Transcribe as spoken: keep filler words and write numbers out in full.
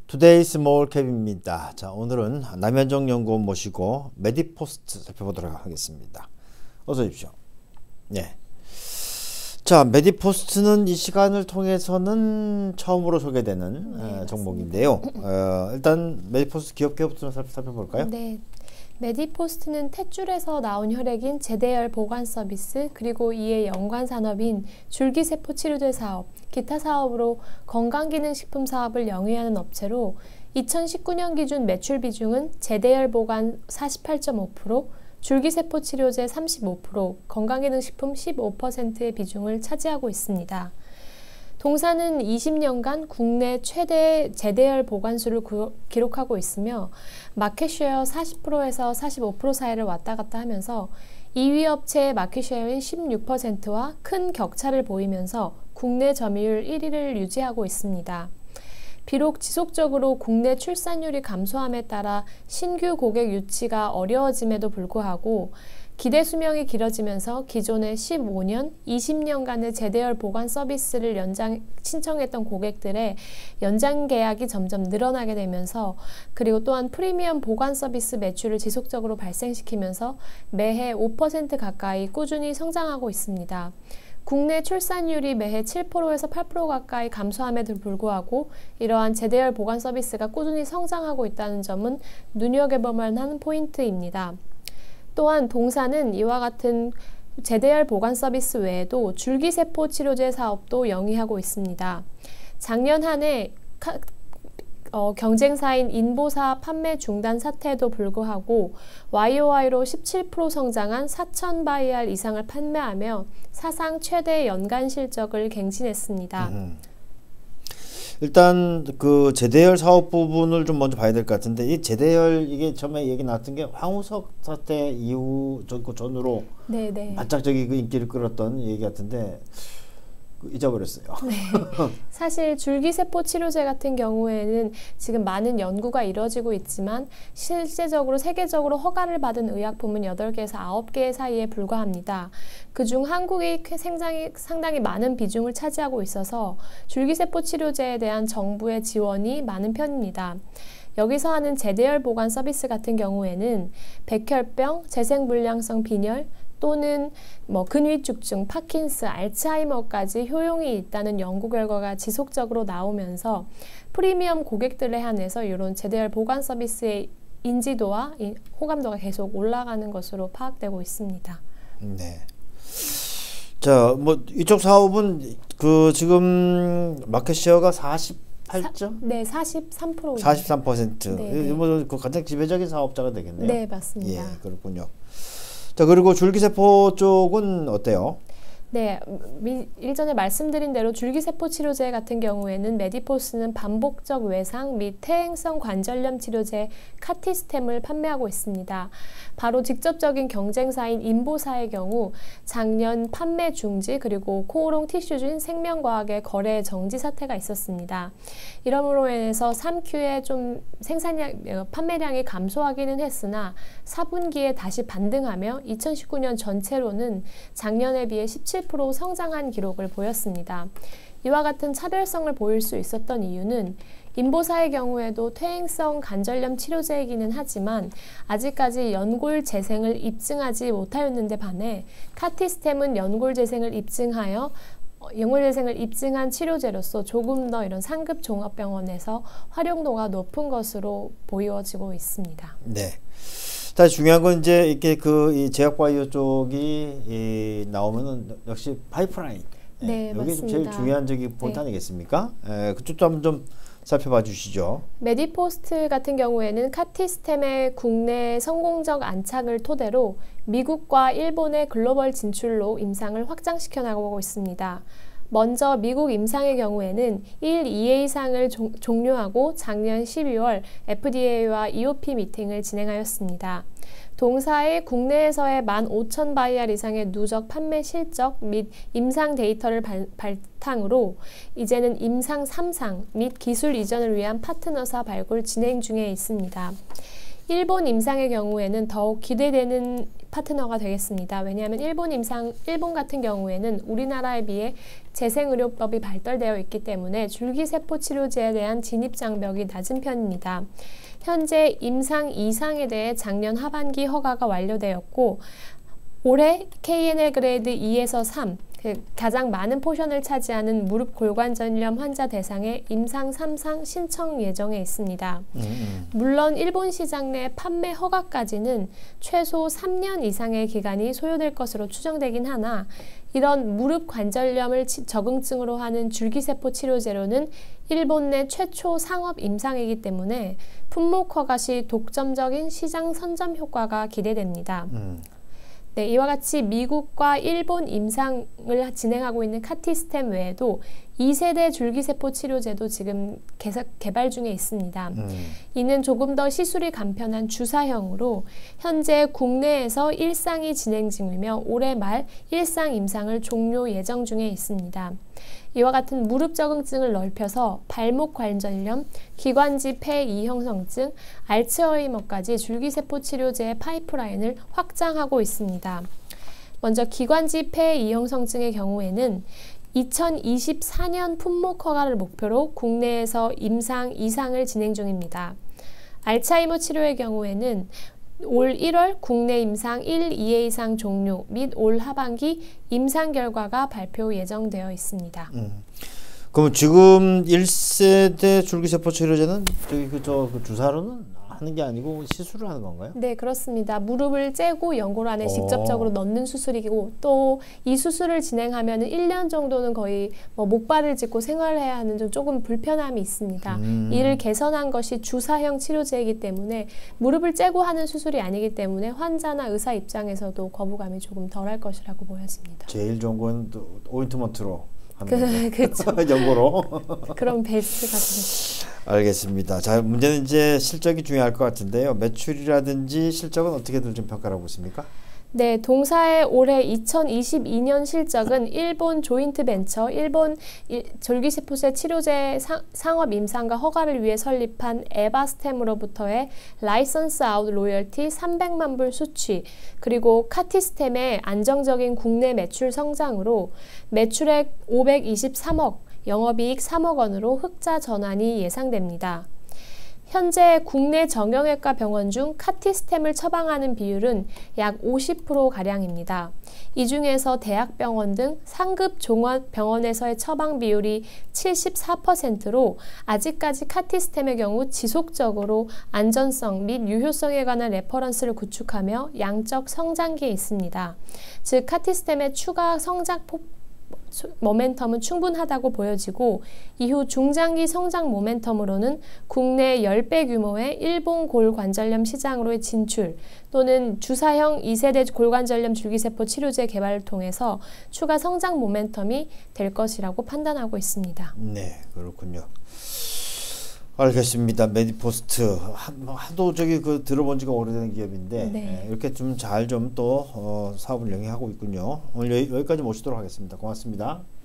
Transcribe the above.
투데이 스몰캡입니다. 자, 오늘은 남현정 연구원 모시고 메디포스트 살펴보도록 하겠습니다. 어서 오십시오. 네. 자, 메디포스트는 이 시간을 통해서는 처음으로 소개되는 네, 어, 종목인데요. 어, 일단 메디포스트 기업 기업부터 살펴볼까요? 네. 메디포스트는 탯줄에서 나온 혈액인 제대열 보관 서비스, 그리고 이에 연관 산업인 줄기세포 치료제 사업, 기타 사업으로 건강기능식품 사업을 영위하는 업체로 이천십구 년 기준 매출 비중은 제대열 보관 사십팔 점 오 퍼센트, 줄기세포 치료제 삼십오 퍼센트, 건강기능식품 십오 퍼센트의 비중을 차지하고 있습니다. 동사는 이십 년간 국내 최대 제대열 보관수를 구, 기록하고 있으며 마켓쉐어 사십 퍼센트에서 사십오 퍼센트 사이를 왔다 갔다 하면서 이 위 업체의 마켓쉐어인 십육 퍼센트와 큰 격차를 보이면서 국내 점유율 일 위를 유지하고 있습니다. 비록 지속적으로 국내 출산율이 감소함에 따라 신규 고객 유치가 어려워짐에도 불구하고 기대 수명이 길어지면서 기존의 십오 년, 이십 년간의 제대열 보관 서비스를 연장 신청했던 고객들의 연장 계약이 점점 늘어나게 되면서, 그리고 또한 프리미엄 보관 서비스 매출을 지속적으로 발생시키면서 매해 오 퍼센트 가까이 꾸준히 성장하고 있습니다. 국내 출산율이 매해 칠 퍼센트에서 팔 퍼센트 가까이 감소함에도 불구하고 이러한 제대열 보관 서비스가 꾸준히 성장하고 있다는 점은 눈여겨볼 만한 포인트입니다. 또한 동사는 이와 같은 제대열 보관 서비스 외에도 줄기세포 치료제 사업도 영위하고 있습니다. 작년 한 해 어, 경쟁사인 인보사 판매 중단 사태에도 불구하고 와이오와이로 십칠 퍼센트 성장한 사천 바이알 이상을 판매하며 사상 최대 연간 실적을 갱신했습니다. 음. 일단 그 제대열 사업 부분을 좀 먼저 봐야 될 것 같은데, 이 제대열 이게 처음에 얘기 나왔던 게 황우석 사태 이후 그 전으로 네네. 바짝 저기 그 인기를 끌었던 얘기 같은데 잊어버렸어요. 네. 사실 줄기세포 치료제 같은 경우에는 지금 많은 연구가 이루어지고 있지만 실제적으로 세계적으로 허가를 받은 의약품은 여덟 개에서 아홉 개 사이에 불과합니다. 그중 한국이 상당히, 상당히 많은 비중을 차지하고 있어서 줄기세포 치료제에 대한 정부의 지원이 많은 편입니다. 여기서 하는 제대열 보관 서비스 같은 경우에는 백혈병, 재생불량성 빈혈, 또는 뭐 근위축증, 파킨스, 알츠하이머까지 효용이 있다는 연구 결과가 지속적으로 나오면서 프리미엄 고객들에 한해서 이런 제대열 보관 서비스의 인지도와 호감도가 계속 올라가는 것으로 파악되고 있습니다. 네. 자, 뭐 이쪽 사업은 그 지금 마켓쉐어가 사십팔 점? 네, 사십삼 퍼센트. 사십삼 퍼센트. 네, 뭐 그 가장 지배적인 사업자가 되겠네요. 네, 맞습니다. 예, 그렇군요. 자, 그리고 줄기세포 쪽은 어때요? 네, 미, 일전에 말씀드린 대로 줄기세포 치료제 같은 경우에는 메디포스는 반복적 외상 및 퇴행성 관절염 치료제 카티스템을 판매하고 있습니다. 바로 직접적인 경쟁사인 인보사의 경우 작년 판매 중지, 그리고 코오롱 티슈진 생명과학의 거래 정지 사태가 있었습니다. 이러므로 인해서 삼 큐에 좀 생산량, 판매량이 감소하기는 했으나 사 분기에 다시 반등하며 이천십구 년 전체로는 작년에 비해 십칠 퍼센트 성장한 기록을 보였습니다. 이와 같은 차별성을 보일 수 있었던 이유는 인보사의 경우에도 퇴행성 관절염 치료제이기는 하지만 아직까지 연골 재생을 입증하지 못하였는데 반해 카티스템은 연골 재생을 입증하여 연골 재생을 입증한 치료제로서 조금 더 이런 상급 종합병원에서 활용도가 높은 것으로 보여지고 있습니다. 네. 다 중요한 건 이제 이렇게 그 이 제약바이오 쪽이 이 나오면은 역시 파이프라인. 네, 여기 맞습니다. 제일 중요한 적이 포인트 네. 아니겠습니까? 에, 그쪽도 한번 좀 살펴봐 주시죠. 메디포스트 같은 경우에는 카티스템의 국내 성공적 안착을 토대로 미국과 일본의 글로벌 진출로 임상을 확장시켜 나가고 있습니다. 먼저 미국 임상의 경우에는 일, 이 회상을 종, 종료하고 작년 십이월 에프디에이와 이오피 미팅을 진행하였습니다. 동사의 국내에서의 만 오천 바이알 이상의 누적 판매 실적 및 임상 데이터를 발, 바탕으로 이제는 임상 삼 상 및 기술 이전을 위한 파트너사 발굴 진행 중에 있습니다. 일본 임상의 경우에는 더욱 기대되는 파트너가 되겠습니다. 왜냐하면 일본 임상, 일본 같은 경우에는 우리나라에 비해 재생의료법이 발달되어 있기 때문에 줄기세포 치료제에 대한 진입장벽이 낮은 편입니다. 현재 임상 이 상에 대해 작년 하반기 허가가 완료되었고 올해 케이엔엘 그레이드 이에서 삼, 그 가장 많은 포션을 차지하는 무릎 골관절염 환자 대상의 임상 삼 상 신청 예정에 있습니다. 음, 음. 물론 일본 시장 내 판매 허가까지는 최소 삼 년 이상의 기간이 소요될 것으로 추정되긴 하나 이런 무릎 관절염을 적응증으로 하는 줄기세포 치료제로는 일본 내 최초 상업 임상이기 때문에 품목 허가 시 독점적인 시장 선점 효과가 기대됩니다. 음. 네, 이와 같이 미국과 일본 임상을 진행하고 있는 카티스템 외에도 이 세대 줄기세포 치료제도 지금 계속 개발 중에 있습니다. 음. 이는 조금 더 시술이 간편한 주사형으로 현재 국내에서 일 상이 진행 중이며 올해 말 일 상 임상을 종료 예정 중에 있습니다. 이와 같은 무릎 적응증을 넓혀서 발목 관절염, 기관지 폐 이형성증, 알츠하이머까지 줄기세포 치료제의 파이프라인을 확장하고 있습니다. 먼저 기관지 폐 이형성증의 경우에는 이천이십사 년 품목 허가를 목표로 국내에서 임상 이 상을 진행 중입니다. 알츠하이머 치료의 경우에는 올 일월 국내 임상 일, 이 회 이상 종료 및 올 하반기 임상 결과가 발표 예정되어 있습니다. 음. 그럼 지금 일 세대 줄기세포 치료제는 저기 그 저 그 주사로는 하는 게 아니고 시술을 하는 건가요? 네, 그렇습니다. 무릎을 째고 연골 안에 오. 직접적으로 넣는 수술이고 또 이 수술을 진행하면 일 년 정도는 거의 뭐 목발을 짚고 생활해야 하는 좀 조금 불편함이 있습니다. 음. 이를 개선한 것이 주사형 치료제이기 때문에 무릎을 째고 하는 수술이 아니기 때문에 환자나 의사 입장에서도 거부감이 조금 덜할 것이라고 보여집니다. 제일 좋은 건 오인트먼트로 그, 그렇죠. 연고로. 그런 베이스가 되겠죠. 알겠습니다. 자, 문제는 이제 실적이 중요할 것 같은데요. 매출이라든지 실적은 어떻게들 좀 평가를 하고 있습니까? 네, 동사의 올해 이천이십이 년 실적은 일본 조인트 벤처, 일본 줄기세포제 치료제 상, 상업 임상과 허가를 위해 설립한 에바스템으로부터의 라이선스 아웃 로열티 삼백만 불 수취, 그리고 카티스템의 안정적인 국내 매출 성장으로 매출액 오백이십삼억, 영업이익 삼억 원으로 흑자 전환이 예상됩니다. 현재 국내 정형외과 병원 중 카티스템을 처방하는 비율은 약 오십 퍼센트가량입니다. 이 중에서 대학병원 등 상급 종합병원에서의 처방 비율이 칠십사 퍼센트로 아직까지 카티스템의 경우 지속적으로 안전성 및 유효성에 관한 레퍼런스를 구축하며 양적 성장기에 있습니다. 즉 카티스템의 추가 성장 폭 모멘텀은 충분하다고 보여지고 이후 중장기 성장 모멘텀으로는 국내 십 배 규모의 일본 골관절염 시장으로의 진출 또는 주사형 이 세대 골관절염 줄기세포 치료제 개발을 통해서 추가 성장 모멘텀이 될 것이라고 판단하고 있습니다. 네, 그렇군요. 알겠습니다. 메디포스트 하도 저기 그 들어본 지가 오래된 기업인데 네. 네, 이렇게 좀 잘 좀 또 어, 사업을 영위하고 있군요. 오늘 여기, 여기까지 모시도록 하겠습니다. 고맙습니다.